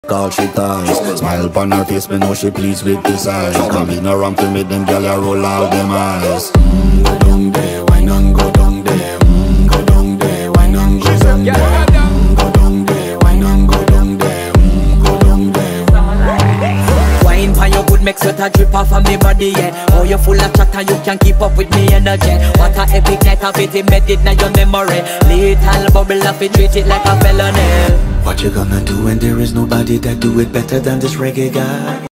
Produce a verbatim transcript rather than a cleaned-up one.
Call she ties. Smile upon her face, me know she pleased with this eyes. Coming around to me, them gyal a roll out them eyes. Mm, go down there, why not go down there? Mm, go down there, why not go down there? Mm, go down there, why not go down there? Mm, go down there. Wine pan your good, make sweat a drip off of me body, yeah. Oh, you full of chatter, you can keep up with me energy. What a epic night of it, embedded now your memory. Little bubble of it, treat it like a felony. What you gonna do when there is nobody that do it better than this reggae guy?